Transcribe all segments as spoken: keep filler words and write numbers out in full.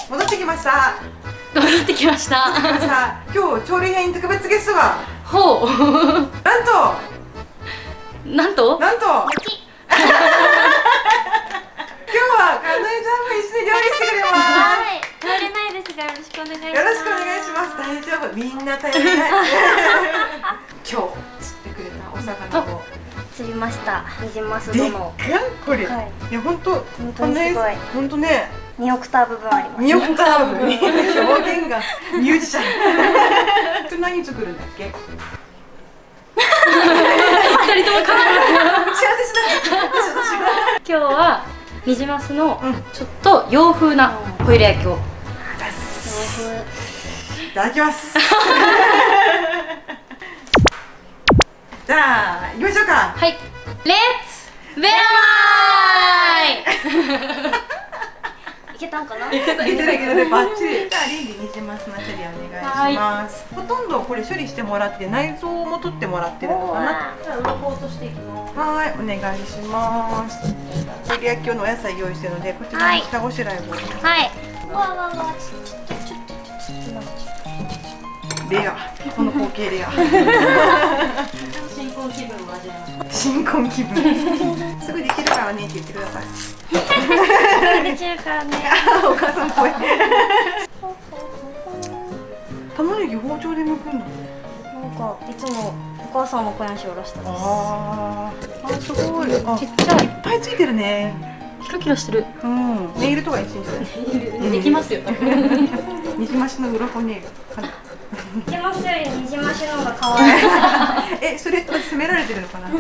戻ってきました。 戻ってきました。 今日調理編特別ゲストが。 ほう。 なんと。 なんと。 なんと。今日はかのえちゃんも一緒に料理してくれます。 はい、頼れないですがよろしくお願いします。 よろしくお願いします。大丈夫、みんな頼りない。今日釣ってくれたお魚を釣りました。ニジマス殿。 でっかこれ。いや本当本当にすごい。 本当ね。 にオクターブ分あります。 にオクターブ。表現がミュージシャン。今日何作るんだっけ？ 二人とも考え。 幸せしない。 今日はニジマスのちょっと洋風なホイル焼きを。 いただきます。じゃあ行きましょうか。 はい。レッツベラマイ。 いけたんかな？ いけたいけたいけたバッチリ。じゃあリンリニジマスの処理お願いします。ほとんどこれ処理してもらって内臓も取ってもらってるのかな。 じゃあ鱗落としていきます。 はい、お願いします。ホイル焼き用のお野菜用意してるのでこちらに下ごしらえを。 はい。わわわちょっとちょっとちょっとレア、この光景レア。 新婚気分を味わいます。 新婚気分。すぐできるからねって言ってください。 できるからね。 お母さんっぽい。玉ねぎ包丁で剥くんだ。 なんかいつもお母さんの小屋におろしてます。 ああ、すごい。 ちっちゃい。 いっぱいついてるね。 キラキラしてる。 うん。ネイルとか一緒にじゃない。 できますよ。 ニジマシの鱗ネイル。 ニジマスよりニジマシの方が可愛い。 え、それと責められてるのかな。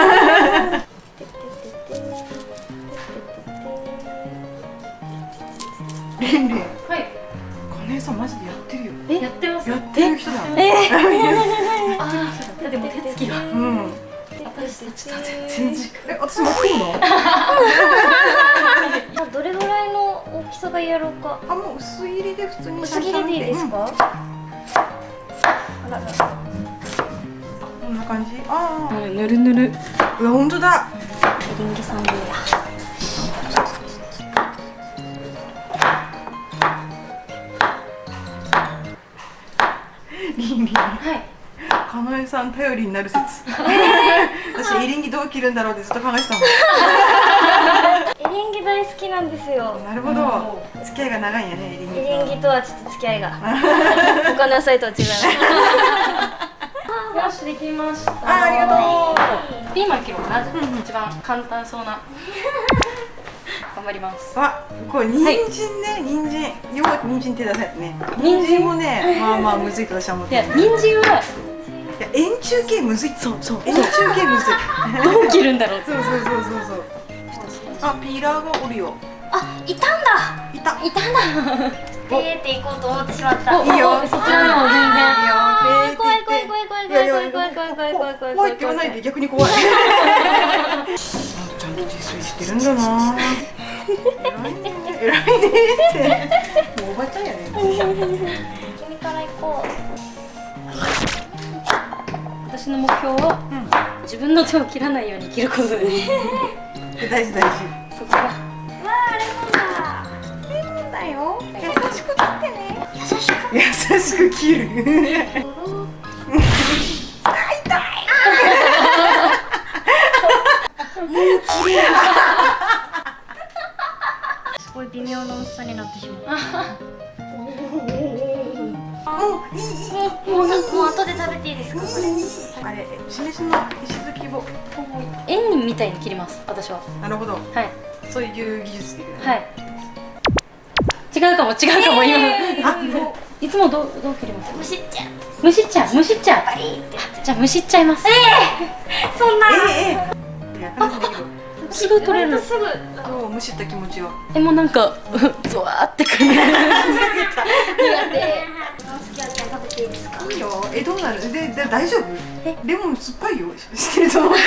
リンリン。 はい。 お姉さんマジでやってるよ。 え、やってます。 やってる人だ。 えああ、でも手つきが。 うん。 私たちと全然。え、私も食うの？ どれぐらいの大きさがいいやろうか。 あ、もう薄切りで普通に。 薄切りでいいですか？ あらら。こんな感じ。ああ。 ぬるぬる。 うわ、本当だ。 エリンギさんでや。 リンリン。 はい。 かのえさん頼りになる説。私エリンギどう切るんだろうってずっと考えてたもん。 エリンギ大好きなんですよ。 なるほど。付き合いが長いんやね、エリンギ。 エリンギとはちょっと付き合いが他の野菜とは違います。 よし、できました。 あ、ありがとう。ピーマン切ろうかな。一番簡単そうな。頑張ります。 わ、これ人参ね、人参。よく人参手出せるね。人参もね、まあまあむずいと私は思ってる。 いや、人参は。 いや、円柱形むずい。そうそう。円柱形むずい。 どう切るんだろう。 そうそうそうそうそう。あ、ピーラーがおるよ。 あ、いたんだ。 いた。 いたんだ。ペーって行こうと思ってしまった。 いいよ。 そちらでも全然。 いいよ。 怖い怖い怖い怖い怖い怖い怖い怖い怖い怖い怖い怖いって言わないで逆に怖い。ちゃんと自炊してるんだな。偉いね。偉いねって。もうおばちゃんやね。 君から行こう。 私の目標は自分の手を切らないように切ることです。 大事大事。 そこが。 わあ、レモンだ。レモンだよ。優しく切ってね。優しく。 優しく切る。あ、痛い。もう綺麗。 すごい微妙な大きさになってしまう。 もういいいい。 もうもう後で食べていいですか？これ。 あれ、しめしの石突きを。 円みたいに切ります。私は。 なるほど。 はい。 そういう技術で。 はい。違うかも違うかも今。あ、いつもどうどう切ります？ むしっちゃう。 むしっちゃうむしっちゃう。 バリって。 じゃあむしっちゃいます。 ええ。そんな。 ええ。いや、話できる。 すぐ取れる。 すぐ。 そう、むしった気持ちは。 え、もうなんかゾワーってくる。苦手。 好きやったら食べていいですか？ いいよ。え、どうなる？で、で大丈夫？え、レモン酸っぱいよ。知ってると思う。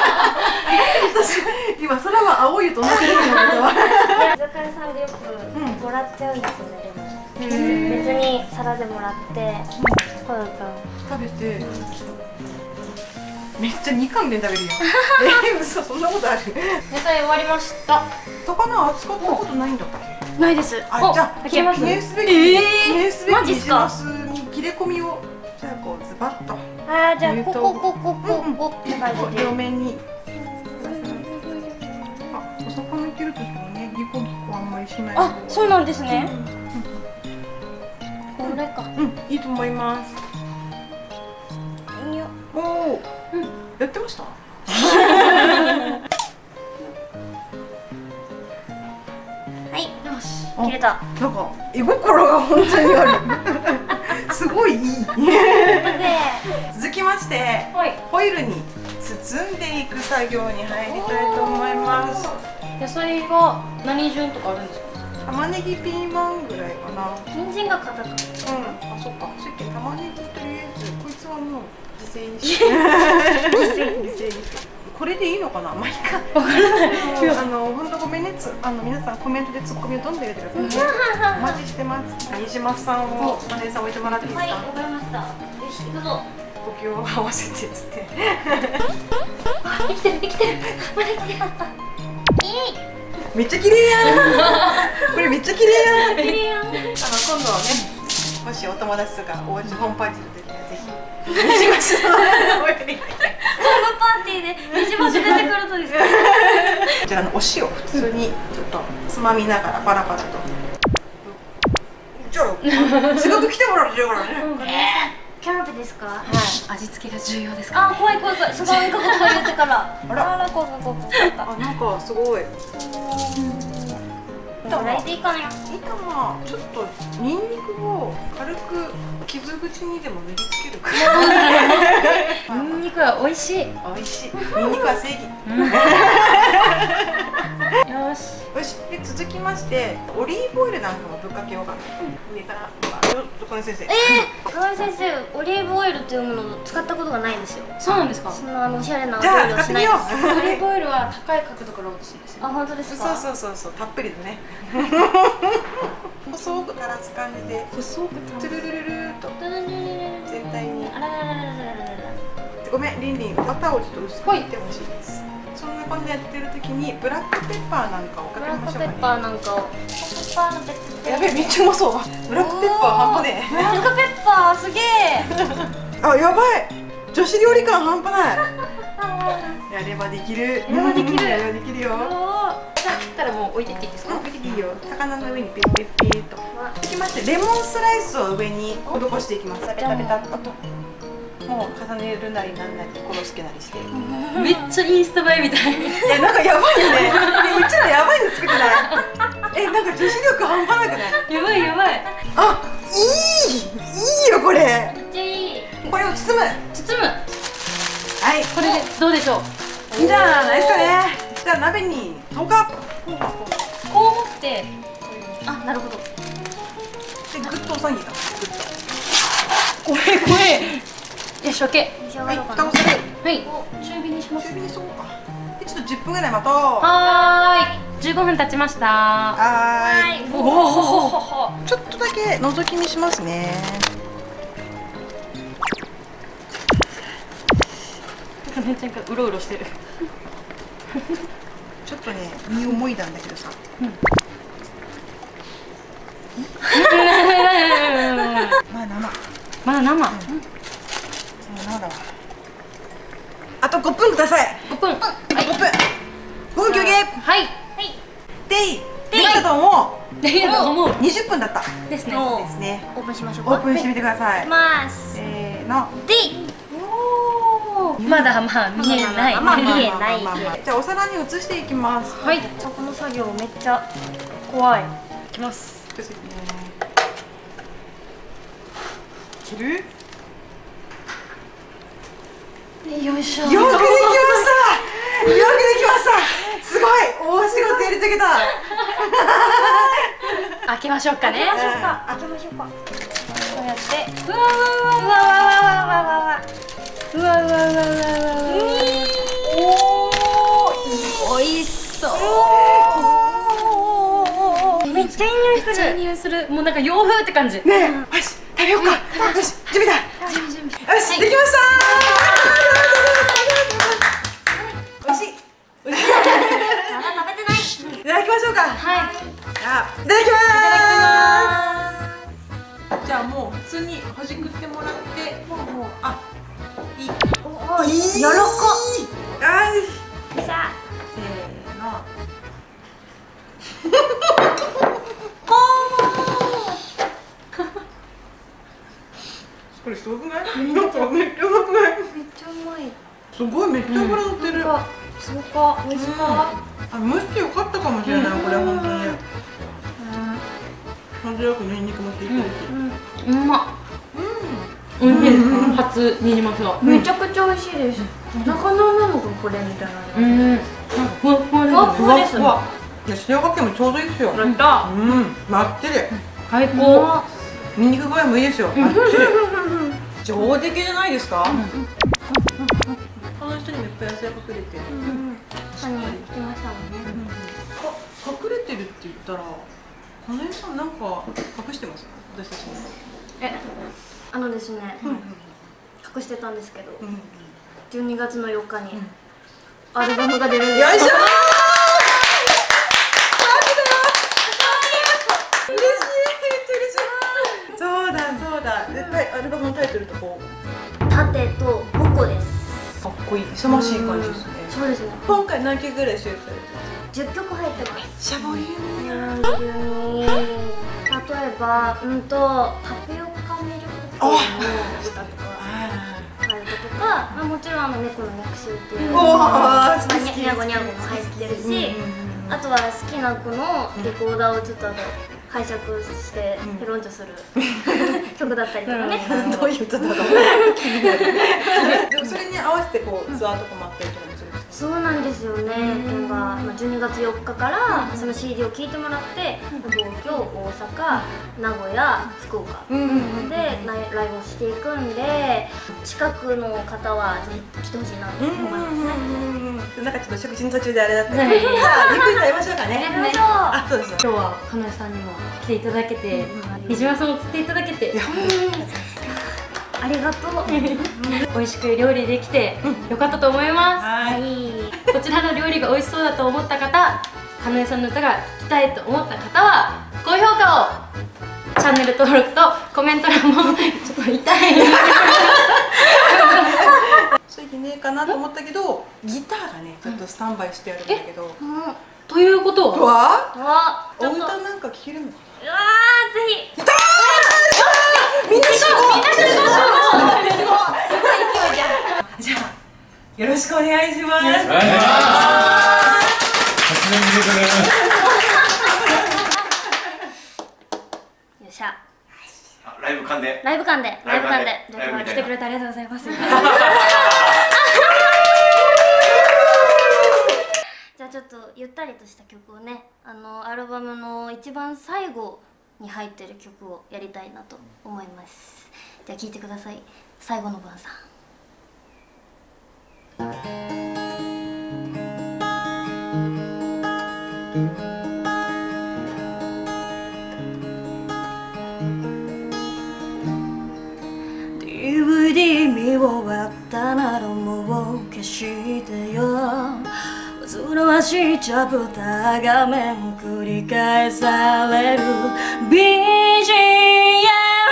私今空は青いよと同じレモンのことは。 居酒屋さんでよくもらっちゃうんですよね、レモン。別に皿でもらって、こうだったら食べて。めっちゃにかんで食べるよ。え、嘘、そんなことある？ 野菜終わりました。 魚扱ったことないんだっけ？ ないです。 あ、じゃあ切れます記念すべき、 えー記念すべきマジっすかニジマスに切れ込みをじゃあこうズバッとあー、じゃあ言うとここここここって感じで。 両面に。あ、お魚切るときもね、ギコギコあんまりしない方が。 あ、そうなんですね。これか。 うん、いいと思います。 いいよ。 おお、やってました？ はい、よし、切れた。 なんか絵心が本当にある。すごいいい。続きまして、 はい。 ホイルに包んでいく作業に入りたいと思います。 野菜は何順とかあるんですか？ 玉ねぎピーマンぐらいかな。 人参が硬く。 うん、あ、そっか。さっき玉ねぎとりあえずこいつはもう自制にして。自制にして。これでいいのかな、まあいいか。わからない。あの本当ごめんね、つあの皆さんコメントでツッコミをどんどん入れてくださいね。お待ちしてます。ニジマスさんをマネージャーさん置いてもらっていいですはい、 か。 わかりました。よし、行くぞ。 呼吸を合わせてつって。 あ、生きてる、生きてる。まだ生きてる。 めっちゃ綺麗やん。これめっちゃ綺麗やん。 綺麗やん。 あの今度はね、もしお友達とかおうちホームパーティーの時にはぜひ。ニジマスのホイルに。 ホームパーティーでニジマス出てくるとですか。 じゃあ、あのお塩普通にちょっとつまみながらパラパラと。じゃあ、すごく来てもらってるからね。 キャラペですか。 はい。味付けが重要ですか？ あ、怖い怖い怖い。そのなんか言葉言ってから。 あらあら、怖い怖い怖い怖い。 あ、なんかすごい。 焼いていいかなよ。 いいかな。ちょっとニンニクを軽く傷口にでも塗りつけるか。 ニンニクは美味しい。 美味しい。ニンニクは正義。 よし。 よし、で続きましてオリーブオイルなんかもぶっかけようかな。上から。この先生。 ええ、河合先生、オリーブオイルっていうものを使ったことがないんですよ。 そうなんですか？ そんなあのおしゃれなおじゃあ料理を使ってみよしないです。 う。 オリーブオイルは高い角度から落とすんですよ。 あ、本当ですか。 そうそうそうそう、たっぷりでね。細く垂らす感じで、 細くトゥルルルルーっと全体に。 あららららららら。 ごめん、リンリン、バターをちょっと薄く切ってほしいです。そんな感じでやってる時にブラックペッパーなんかをかブラッけましょうかね。 クペッパーなんかを。ペッパーのペッパー。 やべえ、めっちゃうまそう。ブラックペッパー半端ねブラックペッパーすげえ。 え。あ、やばい。女子料理感半端ない。やればできる。 やればできるやればできるよ。 じゃあ切ったらもう置いていっていいですか？ 置いていいよ。魚の上にピッピッピッと。続きましてレモンスライスを上に施していきます。ペタペタっと。もう重ねるなりなんなり殺すけなりして。 めっちゃインスタ映えみたい。 いや、なんかやばいよね。ね、うちらやばいの作ってない。え、なんか女子力半端なくない。 やばいやばい。 あ、いい。いいよ、これ。 めっちゃいい。 これを包む。 包む。 はい。 これでどうでしょう？ いいんじゃないですかね。じゃあ、鍋に投下。 こう持ってあ、なるほど。 で、ぐっと押さんぎだ。ぐっこれこれ。よし、オッケ召しと。はい、 上がろうかな。 蓋をする。 ー。はい。中火にします。 中火にしようか。で、ちょっとじゅっぷんぐらい待とう。 はーい。じゅうごふん経ちました。 はーい。 はい。 おお。 ちょっとだけ覗き見しますね。 かねちゃんがうろうろしてる。 ちょっとね、身をもいだんだけどさ。まあ生。 まだ生。 もう生だわ。あとごふんください。 ごふん。 あとごふん。ごふん休憩。 はい。 で、できたと思できたと思う。 う。にじゅっぷんだった。 ですね。 おですね。 オープンしましょうオか。 ープンしてみてください。 ます。 せーの。 で、 まだまあ見えない。 まあ見えないまあまあまあじゃあお皿に移していきます。 はい。 この作業めっちゃ怖い。 いきます。 切る？よくできまよいしょ。 した。よくできました。すごい。大仕事やり遂げた。 開けましょうかね。 開けましょうか。開けましょうか。こうやって。 うわうわうわうわわわわわわわわ。 うわうわうわうわうわうわ。 おおいしそう。 めっちゃいい匂いめっちゃいい匂いする。もうなんか洋風って感じ。 ねえ、よし、食べようか。よし、準備だ。 準備準備。 よし、できましたー。美味しい。 まだ食べてない。 じただきましょうか。 はい。 じゃあいただきます。じゃあもう普通にほじくってもらって、あ、いい。 おお、いい。よろこ。 あい。 じゃあ。 せーの。これすごくない？なんかめっちゃうまくない？ めっちゃうまい。 すごいめっちゃ脂乗ってる。 そうか、美味しか。 あ、蒸してよかったかもしれない、これ本当に。本当よくニンニクも効いてるし。 うまっ。うん。美味しいです。初ニジマスは。 めちゃくちゃ美味しいです。魚なのかこれみたいな。 うん。ふわふわです。 ふわふわですね。 いや、塩かけもちょうどいいですよ。 やった。 うん、まってり。 最高。 ニンニク具合もいいですよ。ばっちり。上出来じゃないですか。この人にもいっぱい野菜隠れてる。 何聞きましたもんね。 隠れてるって言ったら、この人なんか隠してます？私たちに。 え、あのですね、隠してたんですけど、じゅうにがつのよっかにアルバムが出るんです。 よいしょー。嬉しい、めっちゃ嬉しい。そうだそうだ。絶対アルバムのタイトルとこう。 盾と矛です。 かっこいい、勇ましい感じですね。 そうですね。 今回何曲ぐらい収録されてます？ じゅっきょく入ってます。 シャボリューボリューミー。例えば、うんとタピオカミルクティーの歌とか入るとか、まあもちろんあの猫の肉臭っていう、まあにゃごにゃごも入ってるし、あとは好きな子のレコーダーをちょっとあの拝借してペロンチョする曲だったりとかね。 どういう歌だろう。でもそれに合わせてこうツアーとかもあったりとかもするんですか？ そうなんですよね。県がまあじゅうにがつよっかからその シーディー を聴いてもらって、東京、大阪、名古屋、福岡でライブをしていくんで、近くの方はぜひ来てほしいなと思いますね。 なんかちょっと食事の途中であれだったら、じゃあゆっくり食べましょうかね。あ、そうです。 今日はかなえさんにも来ていただけて、ニジマスも釣っていただけて、 ありがとう。 美味しく料理できてよかったと思います。 はい。 こちらの料理が美味しそうだと思った方、かなえさんの歌が聴きたいと思った方は高評価を、チャンネル登録とコメント欄もちょっと痛い。 そういう日ねえかなと思ったけど、ギターがねちょっとスタンバイしてあるんだけど。 ということは？ わ？お歌なんか聴けるのかな？ うわー、ぜひ。 みんなすごい。みんなすごい。 すごい勢いじゃん。 じゃあよろしくお願いします。 お願いします。初音ミクです。 よっしゃ。 ライブ館で。 ライブ館で。ライブ館で。 ライブ館で来てくれてありがとうございます。じゃあちょっとゆったりとした曲をね、あのアルバムの一番最後に入ってる曲をやりたいなと思います。じゃあ聴いてください。最後の晩さん。ディーブイディー 見終わったならもう消してよ。煩わしいチャプター画面繰り返される ビージーエ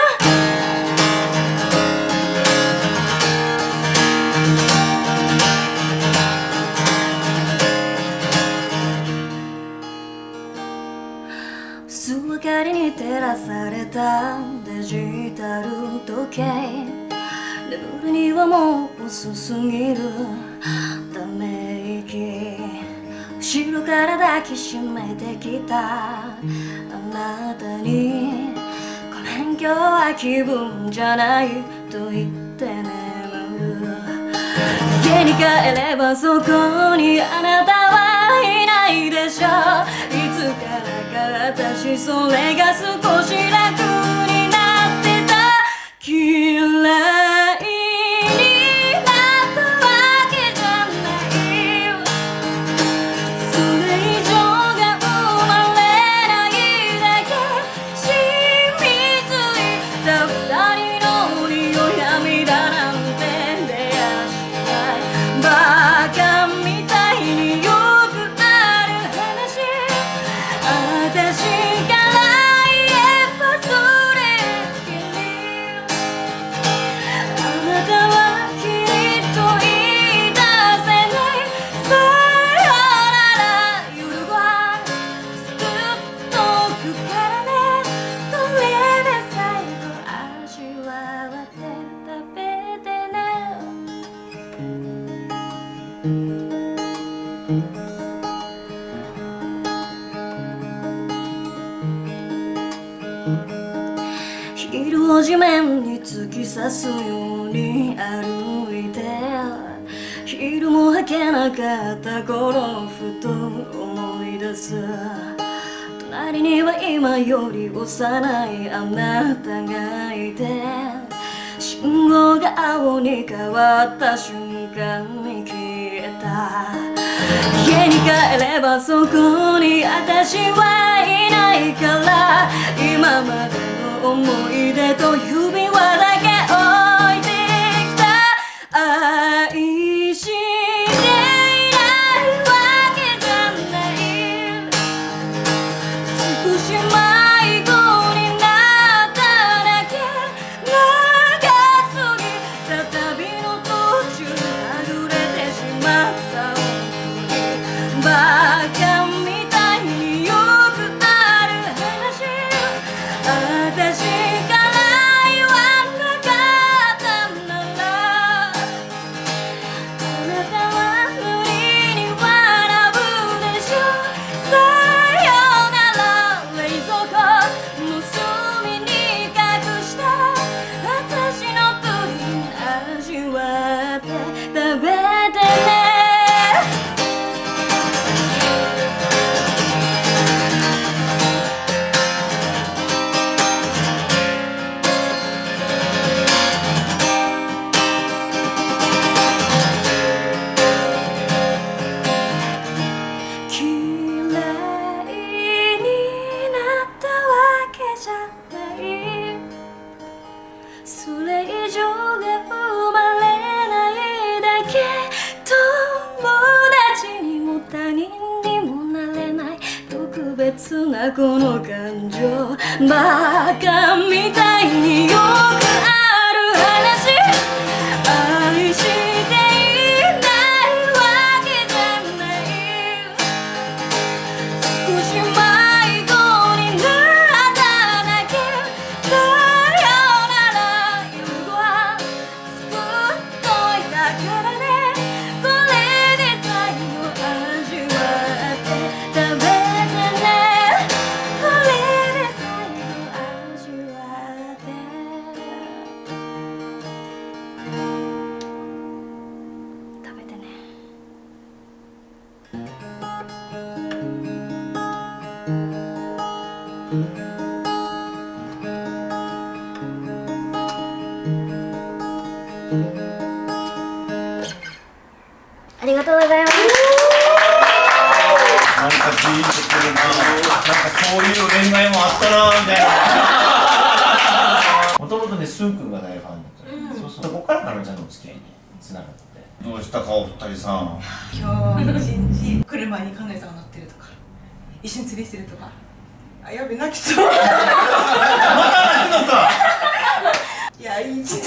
ム 薄明かりに照らされたデジタル時計、眠るにはもう遅すぎるため息、後ろから抱きしめてきたあなたに、ごめん今日は気分じゃないと言って眠る。家に帰ればそこにあなたはいないでしょ。いつからか私それが少し楽になってた。嫌いになったわけじゃない、それ以上が生まれないだけ、染みついた二人の匂い涙なんて出やしない。バカみたいによくある話、 昼を地面に突き刺すように歩いて、昼も履けなかった頃ふと思い出す。隣には今より幼いあなたがいて、信号が青に変わった瞬間に消えた。家に帰ればそこに私はいないから、今までの思い出と指輪だけ置いてきた。愛していないわけじゃない、少し迷子になっただけ。長すぎた旅の途中はぐれてしまった。バカみたいによくある話、私から言わなかったなら、あなたは無理に笑うでしょ。さよなら冷蔵庫の隅に隠した私のプリン、味わって食べてね。それ以上が生まれないだけ、友達にも他人にもなれない特別なこの感情、バカみたいによくある話、愛していないわけじゃない、少し迷子になっただけ。さよなら夜ご飯作っといたからね、これで最後味わって食べてね、これで最後味わって食べてね。 ありがとうございます。 なんかジーンとくるな。なんかそういう恋愛もあったなみたいな。もともとね、スン君が大ファンだった。そうそう。そこからかなちゃんのお付き合いにつながって。どうしたかお二人さん。 今日一日車に金井さんが乗ってるとか、一緒に釣りしてるとか。あ、やべ泣きそう。 また泣くのか。 いや、いい一日。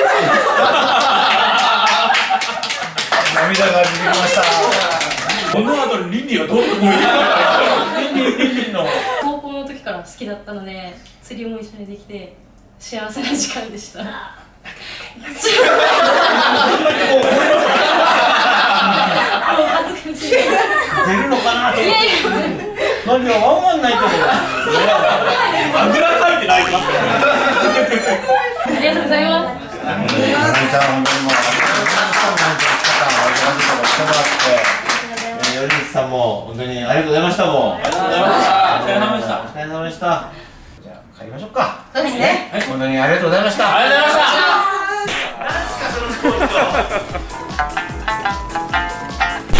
涙が出てきました。この後にリンリンはどういうリンリンリンリンの高校の時から好きだったので、釣りも一緒にできて幸せな時間でした。もう恥ずかしい。 出るのかなと思って。 いやいや、 何がワンワン泣いてる。あぐらかいて泣いてますからね。 ありがとうございます。 ナミちゃん、本当にもうありがとうございました。頼光さんも本当にありがとうございました。もうありがとうございました。お疲れ様でした。お疲れ様でした。じゃあ帰りましょうか。 そうですね。 本当にありがとうございました。ありがとうございました。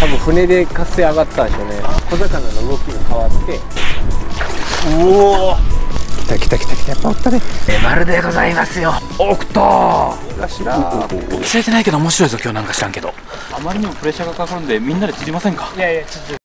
多分船で活性上がったんでしょうね。小魚の動きが変わって。おお。来た来た来た来た、やっぱおったね。え、まるでございますよ。おくとー。しら。 釣れてないけど面白いぞ今日なんか知らんけど。あまりにもプレッシャーがかかるんでみんなで釣りませんか。 いやいやちょっと。